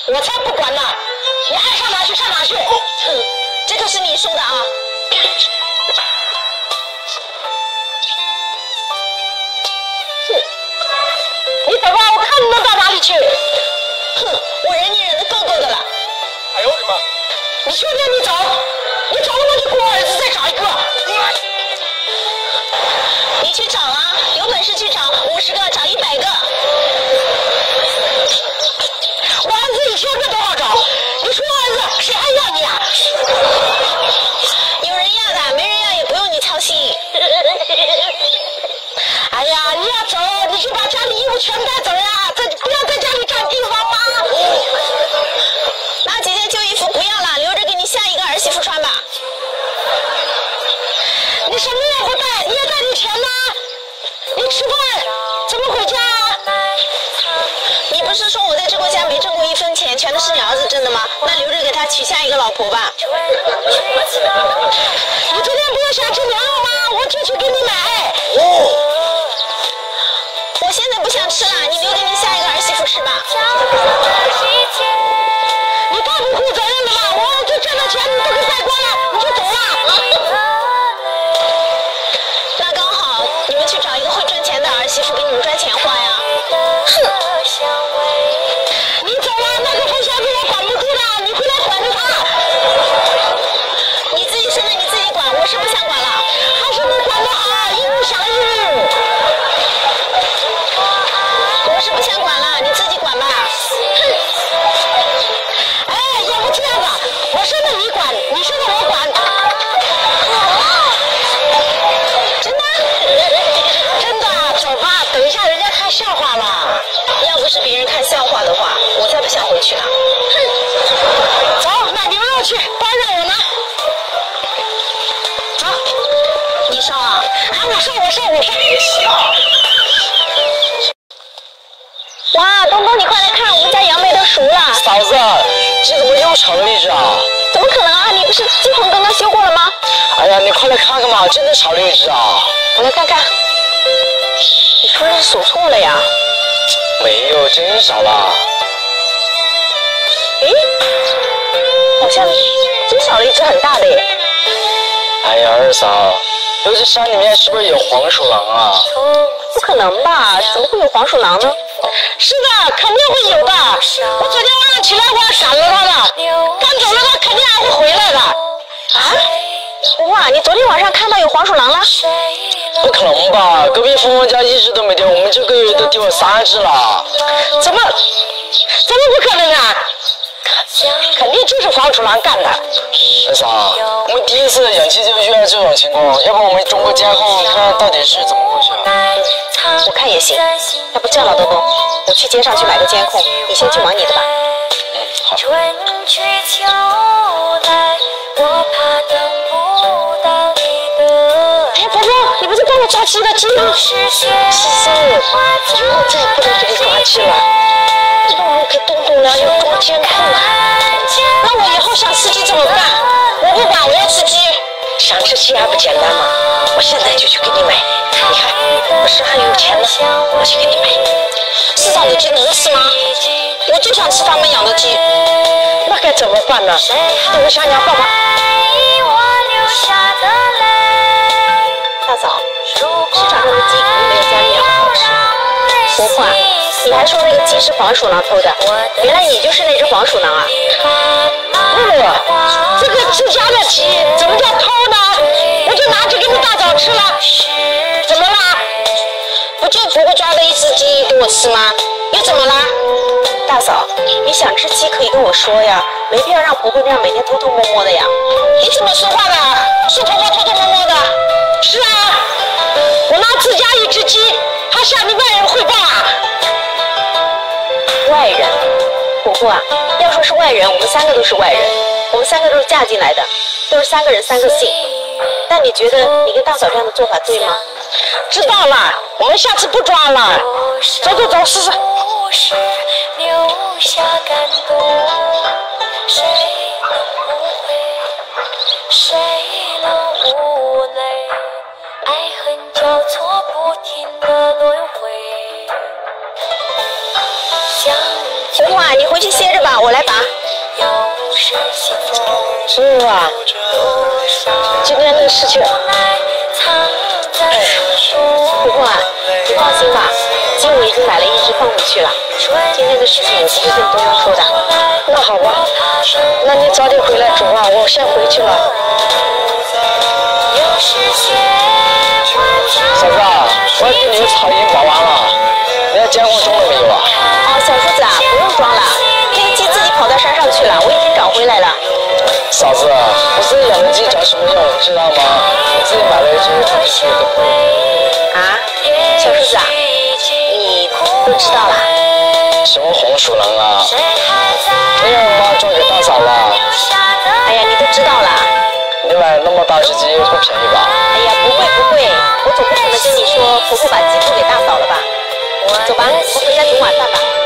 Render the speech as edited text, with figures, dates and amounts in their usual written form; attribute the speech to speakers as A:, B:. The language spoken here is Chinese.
A: 我才不管呢！你爱上哪去上哪去！
B: 哼，这可是你说的啊！
A: 哼，你等会，我看你能到哪里去！
B: 哼，我忍你忍得够够的了。
C: 哎呦我的妈！
A: 你确定你走？你走了我就给我儿子再找一个。
B: 你去找啊，有本事去找50个，找100个。
A: 我儿子1000个都好找，你说我儿子谁还要你啊？
B: 有人要的，没人要也不用你操心。
A: 哎呀，你要走你就把家里衣服全带走呀，不要在家里占地方吗？
B: 那姐姐旧衣服不要了，留着给你下一个儿媳妇穿吧。
A: 你什么也不带，你也带点钱呢？你吃饭怎么回家啊？
B: 你不是说我在这国家没挣过1分钱，全都是你儿子挣的吗？那留着给他娶下一个老婆吧。
A: 你今天不是想吃牛肉吗？我就去给你买。
B: 我现在不想吃了，你留给你下一个儿媳妇吃吧。
A: 你太不负责任了吧！我儿子挣的钱你都给败光了，你就走了。
B: 那刚好，你们去找一个会赚钱的儿媳妇给你们赚钱花呀。哼！
A: 你走了，那个疯小子我管不住了，你回来管着他。
B: 你自己生的你自己管，我是不想管了。
A: 还是你管得好，一不想日。
B: 我是不想管了，你自己管吧。哼！
A: 哎，要不这样吧，我生的你管，你生的我管。
B: 真的？
A: 真的，走吧，等一下人家看笑话了。
B: 要不是别人看笑话的话，我才不想回去呢。
A: 走，买牛肉去，包让我拿。走，
B: 你烧啊？
A: 哎，我烧。
B: 哇，东东，你快来看，我们家杨梅都熟了。
C: 嫂子，这怎么又炒了荔枝啊？
B: 怎么可能啊？你不是鸡棚刚刚修过了吗？
C: 哎呀，你快来看看嘛，真的炒荔枝啊！
B: 我来看看。你是不是数错了呀？
C: 没有，真少了。
B: 诶，好像真少了一只很大的耶。
C: 哎呀，二嫂，这山里面是不是有黄鼠狼啊？
B: 不可能吧？怎么会有黄鼠狼呢？
A: 是的，肯定会有的。我昨天晚上起来我还赶了他呢，赶走了他肯定还会回来的。
B: 啊？哇，你昨天晚上看到有黄鼠狼了？
C: 不可能吧？隔壁峰峰家一只都没丢，我们这个月都丢了3只了。
A: 怎么不可能啊？肯定就是黄鼠狼干的。
C: 二嫂，我们第一次养鸡就遇到这种情况，要不我们中个监控看看到底是怎么回事啊？
B: 我看也行。要不这样了，东东，我去街上去买个监控，你先去忙你的吧。
C: 好。
D: 春去秋来，我怕等不到你的。
A: 哎，伯伯，你不是帮我抓鸡的鸡吗？
D: 是，
A: 又再不能这个抓鸡了。那我给东东呢要装监控啊。那我以后想吃鸡怎么办？我不管，我要吃鸡。想吃鸡还不简单吗？我现在就去给你买。你看，我手上有钱了，我去给你买。市场的鸡能吃吗？我就想吃他们养的鸡。那该怎么办呢？我想想办法。
B: 大嫂，市场上的鸡肯定没有家里养的好吃。不话，你还说那个鸡是黄鼠狼偷的，原来你就是那只黄鼠狼啊！
A: 这个自家的鸡怎么叫偷呢？我就拿去给你大枣吃了，怎么啦？不就婆婆抓的一只鸡给我吃吗？又怎么啦？
B: 大嫂，你想吃鸡可以跟我说呀，没必要让婆婆那样每天偷偷摸摸的呀。
A: 你怎么说话的？是婆婆偷偷摸摸的？是啊，我拿自家一只鸡，还向你外人汇报啊？
B: 外人，婆婆啊，要说是外人，我们3个都是外人，我们3个都是嫁进来的，都是3个人3个姓。但你觉得你跟大嫂这样的做法对吗？
A: 知道了，我们下次不抓了。走，试试。
D: 留下感动，谁能无悔？谁能无泪？爱恨交错，不停的轮回。
B: 婆婆啊，你回去歇着吧，我来
A: 是啊，今天那个事情，
B: 婆婆啊，你放心吧，今天我已经买了一只放回去了。今天的事情我不会跟东东说的。
A: 那好吧，那你早点回来煮啊，我先回去了。
C: 嫂子啊，我给你的草已经拔完了，你的监控装了没有啊？
B: 哦，小叔子啊，不用装了，那个鸡自己跑到山上去了，我已经找回来了。
C: 嫂子，我自己养的鸡长什么样，我知道吗？我自己买了一只鸡。
B: 啊，小叔子啊，你都知道了？
C: 什么红薯能啊？没有，我妈做给大嫂了。
B: 哎呀，你都知道了。
C: 你买那么大只鸡不便宜吧？
B: 哎呀，不会不会，我总不可能跟你说婆婆把鸡付给大嫂了吧？走吧，我回家煮晚饭吧。